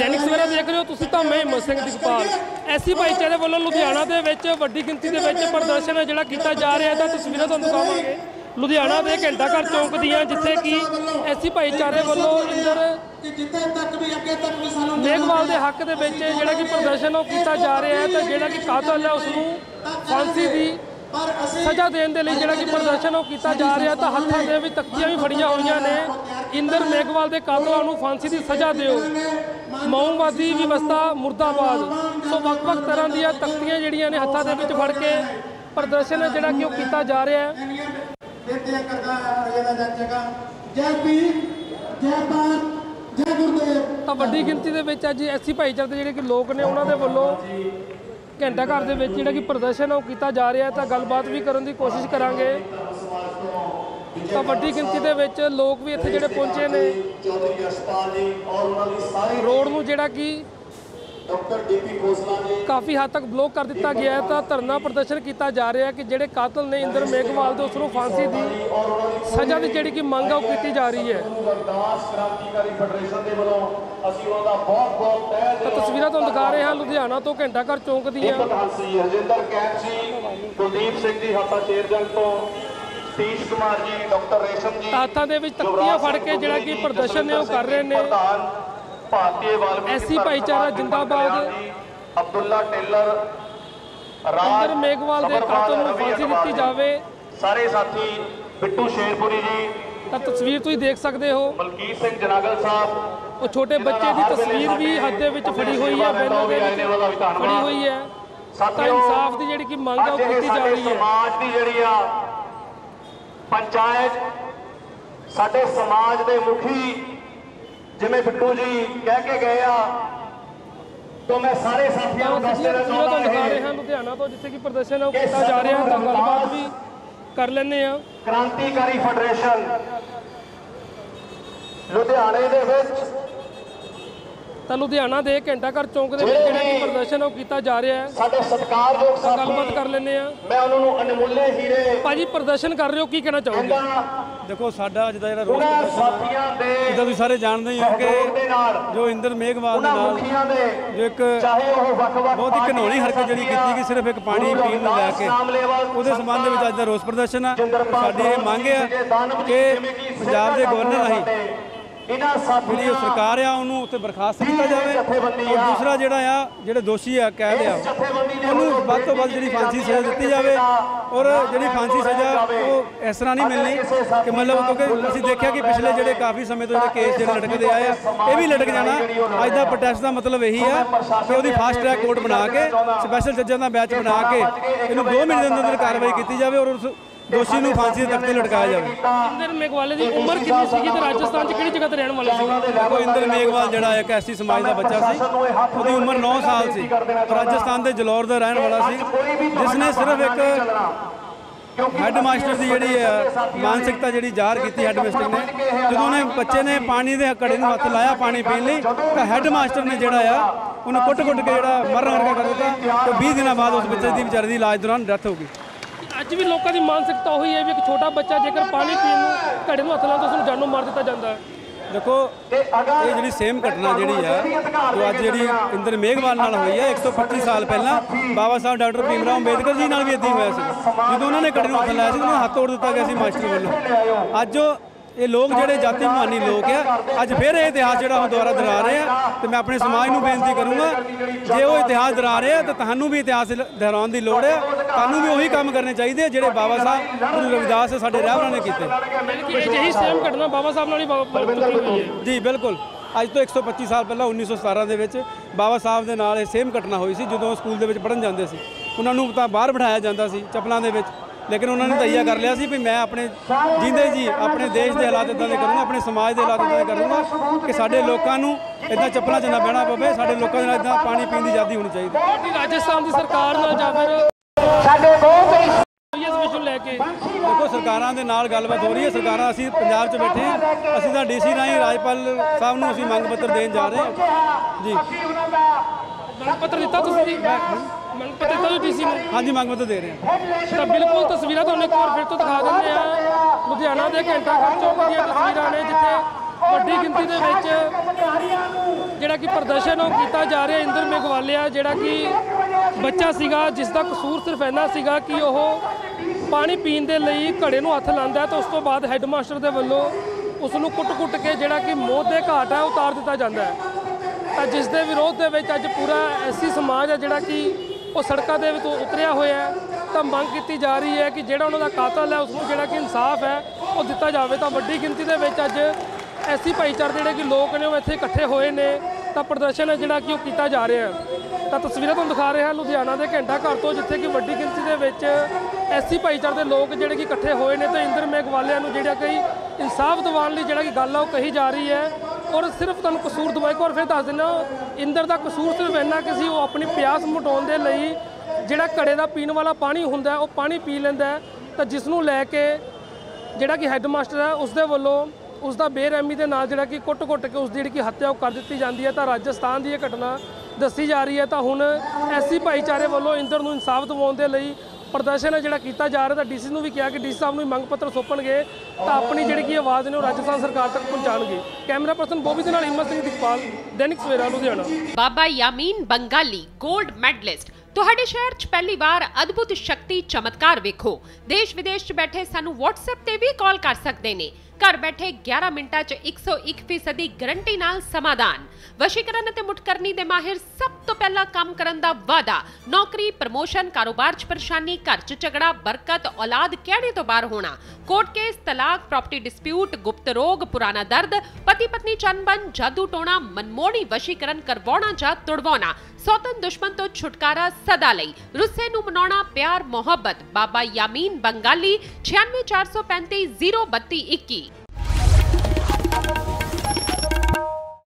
दैनिक सवेरा देख रहे हो तुसीं तां मैं हिम्मत सिंह दिगपाल। एससी भाईचारे वालों लुधियाना दे विच वड्डी गिनती दे विच प्रदर्शन है जिहड़ा कीता जा रहा है। तां तस्वीरां तुहानूं दिखावांगे लुधियाना के घंटा घर चौंक दियां, जिथे कि एससी भाईचारे वालों इंदर मेघवाल के हक दे विच जिहड़ा कि प्रदर्शन कीता जा रहा है। तो जिहड़ा कि कातल है उसनूं फांसी की सज़ा देने के लिए जिहड़ा कि प्रदर्शन किया जा रहा है। तो हत्थां दे विच तख्तियां भी फड़ियां होईयां ने, इंदर मेघवाल के कातलों नूं फांसी की सज़ा दिओ, माओवादी व्यवस्था मुर्दाबाद। सो वख-वख तरह दी तख्तियां जिहड़ियां ने हत्थां दे विच फड़ के प्रदर्शन है जिहड़ा कि वो कीता जा रहा है। तो वड्डी गिनती दे विच अज एससी भाईचारे दे जिहड़े कि लोग ने उन्हां दे वल्लों घंटा घर दे विच जिहड़ा कि प्रदर्शन है किया जा रहा है। तो गलबात भी करने की कोशिश करांगे। तो वड्डी गिनती दे विच लोग भी इत्थे जिहड़े पहुंचे ने, रोड नूं जिहड़ा कि काफ़ी हद तक ब्लॉक कर दिता गया है। तो धरना प्रदर्शन किया जा रहा है कि जिहड़े कातल ने इंदर मेघवाल दे उसनूं फांसी की सज़ा की जिहड़ी कि मंग है वो की जा रही है। तो तस्वीरां तुहानूं दिखा रहे हैं लुधियाना तो घंटा घर चौंक दियां। हत्थां दे विच तख्तियां फड़ के जिहड़ा कि प्रदर्शन है वो कर रहे हैं। एससी भाईचारा जिंदाबाद, अब्दुल्ला टेलर, इंदर मेघवाल के कातल नूं फांसी दी जावे। सारे साथी बिट्टू शेरपुरी जी, तो तस्वीर तुसीं देख सकते हो मलकीत सिंह जनागल साहब, वो छोटे बच्चे की तस्वीर भी हद दे विच फड़ी हुई है, बैनर दे विच फड़ी हुई है। तो इंसाफ की जिहड़ी कि मंग है वो की जा रही है। समाज की जिहड़ी आ पंचायत साडे समाज के मुखी जिवें बिट्टू जी कह के गए आ, तो मैं सारे साथियों को दस देना चाहता दिखा रहे हैं लुधियाना तो जिथे कि प्रदर्शन है वो किया जा रहा है। तो गलबात भी कर लेने आ। क्रांतिकारी फेडरेशन लुधियाने दे विच तो लुधियाना के घंटा घर चौंक दे विच जिहड़ा कि प्रदर्शन है वो किया जा रहा है। साडे सत्कारयोग साथी गलबात कर लेने आ। मैं उन्हां नूं अनमुल्ले हीरे भाजी प्रदर्शन कर रहे हो, की कहना चाहोगे? देखो साडा अज दा जिहड़ा रोड प्रदर्शन तुसीं सारे जानते ही हो कि जो इंदर मेघवाल दे नाल जो एक बहुत ही घिनौनी हरकत जिहड़ी कीती कि सिर्फ एक पानी पीण नूं लैके उहदे संबंध विच अज दा रोस प्रदर्शन है। साडी इह मंग है कि पंजाब के गवर्नर राहीं जी सरकार आ उन्होंने उत्ते बर्खास्त किया जाए और दूसरा जोड़ा आ जो दोषी है कैद आ उन्होंने वध तो वध जी फांसी सज़ा दी जाए। और जी फांसी सज़ा वो इस तरह नहीं मिलनी कि मतलब क्योंकि असीं देखा कि पिछले जोड़े काफ़ी समय तो जो केस जो लटकते आए ये भी लटक जाना। अज का प्रोटेस्ट का मतलब यही है कि वो फास्ट ट्रैक कोर्ट बना के स्पैशल जजां का बैच बना के इन्होंने 2 महीने के अंदर कार्रवाई की जाए और उस दोषी नूं फांसी के तख्ते लटकाया जाए। इंदर मेघवाल की उम्र कितनी सी ते राजस्थान किहड़ी जगह ते रहण वाला सी? देखो इंदर मेघवाल जिहड़ा एक एससी समाज का बच्चा सी, उसकी उम्र 9 साल सी, राजस्थान के जलौर का रहने वाला सी, जिसने सिर्फ एक हैड मास्टर की जी मानसिकता जी ज़ाहिर की हैड मास्टर ने जो उन्हें बच्चे ने पानी के घड़े में हथ लाया पानी पीने लिए तो हैड मास्टर ने जोड़ा उन्हें कुट कुट के जो मरण वर्गा कर दिता। तो 20 दिन बाद उस बच्चे की बेचारे की इलाज दौरान डेथ हो गई। अज भी लोगों की मानसिकता वही है भी एक छोटा बच्चा जेकर पानी पीने घड़े में हथ ला तो उसको जानों मार दिता जाता है। देखो ये जी सेम घटना जी है जो अज जी इंदर मेघवाल नाल हुई है 125 साल पहला बाबा साहब डॉक्टर भीमराव अंबेडकर जी नाल भी इदां ही होया सी। जो उन्होंने घड़े में हथ लाया उन्होंने हाथ तोड़ दिता गया मास्टर वालों। अज ये लोग जोड़े जाति मानी लोग है अज फिर ये इतिहास जो दोबारा दोहरा रहे हैं। तो मैं अपने समाज को बेनती करूँगा जो वो इतिहास दोहरा रहे हैं तो तू भी इतिहास दोहराने की लड़ है। तू भी उही काम करने चाहिए जोड़े बाबा साहब गुरु रविदास साडे रहबरां ने कीते। सेम घटना बाबा साहब नाल ही जी बिल्कुल अज तो 125 साल पहला 1917 के बाबा साहब के नाल सेम घटना हुई सी। जो स्कूल के पढ़न जाते सी उन्होंने तो बाहर बिठाया जाता सी चप्पलों के, लेकिन उन्होंने तैया कर लिया सी भी मैं अपने जींदे जी अपने देश के हालात इदां दे करूँगा, अपने समाज के हालात इदां दे करूँगा कि साडे लोकां नूं इदां चप्पलों च ना बहना पवे, साडे लोकां दे नाल इदां पानी पीण दी आज़ादी होनी चाहिए। राजस्थान की सरकार नाल जां फिर देखो सरकारां दे नाल गलबात हो रही है। सरकारां असीं पंजाब च बैठे हैं, असीं तां डीसी राहीं राजपाल साहब नूं असीं मंग पत्र देण जा रहे हैं जी। मंग पत्र दिता तुसीं? मंग पत्र दिता डीसी नूं? हाँ जी मंग पत्र दे रहे हैं। तो बिल्कुल तस्वीरां तुहानूं एक बार फिर तो दिखा दिंदे आ लुधियाना के घंटा घर चौक दीयां तस्वीरां ने जिथे ਵੱਡੀ ਗਿਣਤੀ ਦੇ ਵਿੱਚ ਜਿਹੜਾ ਕਿ ਪ੍ਰਦਰਸ਼ਨ ਉਹ ਕੀਤਾ ਜਾ ਰਿਹਾ। ਇੰਦਰ ਮੇਘਵਾਲੀਆ ਜਿਹੜਾ ਕਿ ਬੱਚਾ ਸੀਗਾ, ਜਿਸ ਦਾ ਕਸੂਰ ਸਿਰਫ ਇੰਨਾ ਸੀਗਾ ਕਿ ਉਹ ਪਾਣੀ ਪੀਣ ਦੇ ਲਈ ਘੜੇ ਨੂੰ ਹੱਥ ਲਾਉਂਦਾ ਤਾਂ ਉਸ ਤੋਂ ਬਾਅਦ ਹੈੱਡਮਾਸਟਰ ਦੇ ਵੱਲੋਂ ਉਸ ਨੂੰ ਕੁੱਟ-ਕੁੱਟ ਕੇ ਜਿਹੜਾ ਕਿ ਮੌਤ ਦੇ ਘਾਟ ਹੈ ਉਤਾਰ ਦਿੱਤਾ ਜਾਂਦਾ ਹੈ। ਤਾਂ ਜਿਸ ਦੇ ਵਿਰੋਧ ਦੇ ਵਿੱਚ ਅੱਜ ਪੂਰਾ ਐਸੀ ਸਮਾਜ ਹੈ ਜਿਹੜਾ ਕਿ ਉਹ ਸੜਕਾਂ ਦੇ ਵਿੱਚ ਉਤਰਿਆ ਹੋਇਆ ਹੈ। ਤਾਂ ਮੰਗ ਕੀਤੀ ਜਾ ਰਹੀ ਹੈ ਕਿ ਜਿਹੜਾ ਉਹਨਾਂ ਦਾ ਕਾਤਲ ਹੈ ਉਸ ਨੂੰ ਜਿਹੜਾ ਕਿ ਇਨਸਾਫ ਹੈ ਉਹ ਦਿੱਤਾ ਜਾਵੇ। ਤਾਂ ਵੱਡੀ ਗਿਣਤੀ ਦੇ ਵਿੱਚ ਅੱਜ ਐਸੀ ਭਾਈਚਾਰੇ ਜਿਹੜੇ ਕਿ ਲੋਕ ਨੇ ਉਹ ਇੱਥੇ ਇਕੱਠੇ ਹੋਏ ਨੇ। ਤਾਂ ਪ੍ਰਦਰਸ਼ਨ ਹੈ ਜਿਹੜਾ ਕਿ ਉਹ ਕੀਤਾ ਜਾ ਰਿਹਾ ਹੈ। ਤਾਂ ਤਸਵੀਰਾਂ ਤੁਹਾਨੂੰ ਦਿਖਾ ਰਿਹਾ ਲੁਧਿਆਣਾ ਦੇ ਘੰਟਾ ਘਰ ਤੋਂ, ਜਿੱਥੇ ਕਿ ਵੱਡੀ ਗਿਣਤੀ ਦੇ ਵਿੱਚ ਐਸੀ ਭਾਈਚਾਰੇ ਦੇ ਲੋਕ ਜਿਹੜੇ ਕਿ ਇਕੱਠੇ ਹੋਏ ਨੇ। ਤਾਂ ਇੰਦਰ ਮੇਘਵਾਲੀਆ ਨੂੰ ਜਿਹੜਾ ਕਿ ਇਨਸਾਫ ਦਿਵਾਉਣ ਲਈ ਜਿਹੜਾ ਕਿ ਗੱਲ ਆ ਉਹ ਕਹੀ ਜਾ ਰਹੀ ਹੈ। ਔਰ ਸਿਰਫ ਤੁਹਾਨੂੰ ਕਸੂਰ ਦਵਾਈ ਕੋ ਫਿਰ ਦੱਸ ਦਿੰਦਾ, ਇੰਦਰ ਦਾ ਕਸੂਰ ਸਿਰਫ ਇੰਨਾ ਕਿ ਸੀ ਉਹ ਆਪਣੀ ਪਿਆਸ ਮਿਟਾਉਣ ਦੇ ਲਈ ਜਿਹੜਾ ਘੜੇ ਦਾ ਪੀਣ ਵਾਲਾ ਪਾਣੀ ਹੁੰਦਾ ਉਹ ਪਾਣੀ ਪੀ ਲੈਂਦਾ। ਤਾਂ ਜਿਸ ਨੂੰ ਲੈ ਕੇ ਜਿਹੜਾ ਕਿ ਹੈੱਡਮਾਸਟਰ ਹੈ ਉਸ ਦੇ ਵੱਲੋਂ ਉਸ ਦਾ ਬੇਰਹਿਮੀ ਦੇ ਨਾਲ ਜਿਹੜਾ ਕਿ ਕੁੱਟ-ਕੁੱਟ ਕੇ ਉਸ ਦੀ ਜਿਹੜੀ ਕਿ ਹੱਤਿਆ ਉਹ ਕਰ ਦਿੱਤੀ ਜਾਂਦੀ ਹੈ। ਤਾਂ ਰਾਜਸਥਾਨ ਦੀ ਇਹ ਘਟਨਾ ਦੱਸੀ ਜਾ ਰਹੀ ਹੈ। ਤਾਂ ਹੁਣ ਐਸੀ ਭਾਈਚਾਰੇ ਵੱਲੋਂ ਇੰਦਰ ਨੂੰ ਇਨਸਾਫ ਦਿਵਾਉਣ ਦੇ ਲਈ ਪ੍ਰਦਰਸ਼ਨ ਹੈ ਜਿਹੜਾ ਕੀਤਾ ਜਾ ਰਿਹਾ। ਤਾਂ ਡੀਸੀ ਨੂੰ ਵੀ ਕਿਹਾ ਕਿ ਡੀਸੀ ਸਾਹਿਬ ਨੂੰ ਮੰਗ ਪੱਤਰ ਸੌਂਪਣਗੇ ਤਾਂ ਆਪਣੀ ਜਿਹੜੀ ਕਿ ਆਵਾਜ਼ ਨੇ ਉਹ ਰਾਜਸਥਾਨ ਸਰਕਾਰ ਤੱਕ ਪਹੁੰਚਾਉਣਗੇ। ਕੈਮਰਾ ਪਰਸਨ ਬੋਬੀ ਦੇ ਨਾਲ ਹਿੰਮਤ ਸਿੰਘ ਦਿਕਪਾਲ, ਦੈਨਿਕ ਸਵੇਰਾ, ਲੁਧਿਆਣਾ। ਬਾਬਾ ਯਾਮੀਨ ਬੰਗਾਲੀ 골ਡ ਮੈਡਲਿਸਟ ਤੁਹਾਡੇ ਸ਼ਹਿਰ 'ਚ ਪਹਿਲੀ ਵਾਰ ਅਦਭੁਤ ਸ਼ਕਤੀ ਚਮਤਕਾਰ ਵੇਖੋ। ਦੇਸ਼ ਵਿਦੇਸ਼ 'ਚ ਬੈਠੇ ਸਾਨੂੰ WhatsApp ਤੇ ਵੀ ਕਾਲ ਕਰ ਸਕਦੇ ਨੇ। घर बैठे 11 मिनटां च 101% गारंटी नाल समाधान। वशीकरण ते मुठकरनी दे माहिर सब तो पहला काम करन दा वादा। नौकरी, प्रमोशन, कारोबार च परेशानी, घर च झगड़ा, बरकत, औलाद कहने तो बाहर होना, कोर्ट केस, तलाक, प्रॉपर्टी डिस्प्यूट, गुप्त रोग, पुराना दर्द, पति पत्नी चनबन, जादू टोना, मनमोहनी वशीकरण करवाउणा जां तुड़वाउणा, सौतन दुश्मन तो छुटकारा सदा लई, रुस्से नूं मनाउणा, प्यार मोहब्बत। बाबा यामीन बंगाली 96 435 032 21।